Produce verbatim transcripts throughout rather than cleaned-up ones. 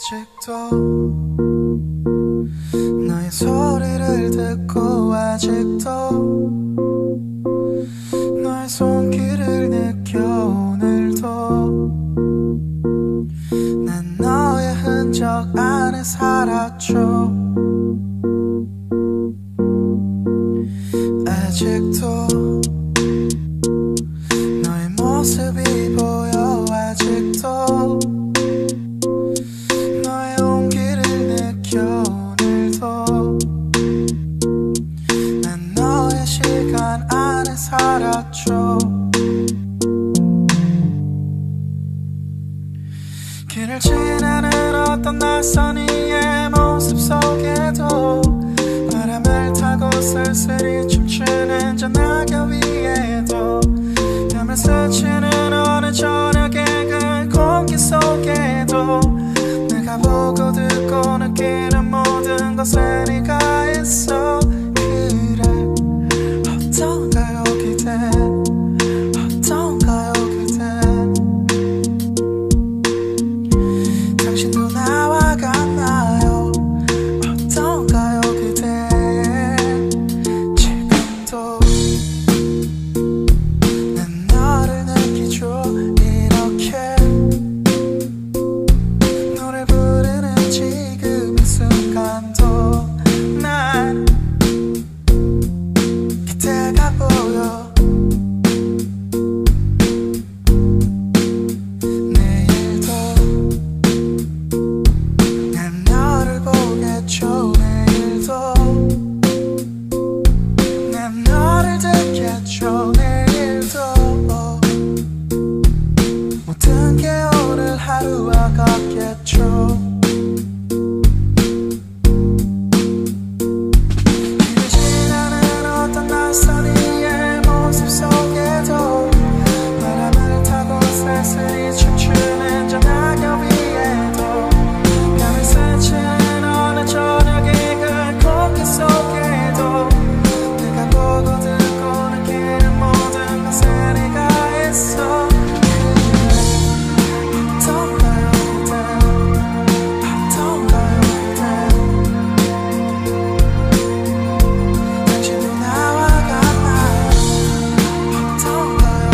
아직도 너의 소리를 듣고 아직도 너의 손길을 느껴 오늘도 난 너의 흔적 안에 살았죠. 아직도 너의 모습이 보여. 아직도 너의 온기를 느껴 오늘도 난 너의 시간 안에 살았죠. 길을 지나는 어떤 낯선 이의 모습 속에도 바람을 타고 쓸쓸히 춤추는 저 낙엽 위에도 뺨을 스치는 어느 저녁의 그 공기 속에도 내가 보고 듣고 느끼는 모든 것에 네가 있어. 그래 어떤가요 그댄 어떤가요 그댄 당신도 나와 같나요? 어떤가요 그댄 지금도 난 너를 느끼죠. 이렇게 노래 부르는 지금 이 순간도 난 그때가 보여. 내일도 난 너를 보겠죠. 내일도 난 너를 듣겠죠. 내일도 모든 게 오늘 하루와 같겠죠. 길을 지나는 어떤 낯선 이의 모습 속에도 바람을 타고 쓸쓸히 춤추는 저 낙엽 위에도 뺨을 스치는 어느 저녁의 그 공기 속에도 내가 보고 듣고 느끼는 모든 것에 네가 있어. 어떤가요 그댄 어떤가요 그댄 당신도 나와 같나요? 어떤가요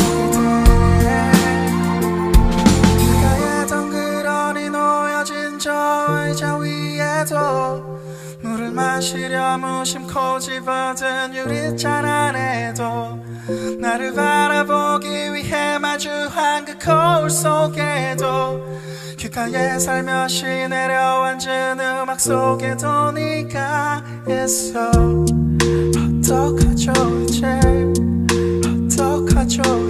그댄 길가에던 그런 이 놓여진 저 의자 위에도 물을 마시려 무심코 집어든 유리잔 안에도 나를 바라보기 위해 마주한 그 거울 속에도 귓가에 살며시 내려앉은 음악 속에도 네가 있어. 어떡하죠 이제 어떡하죠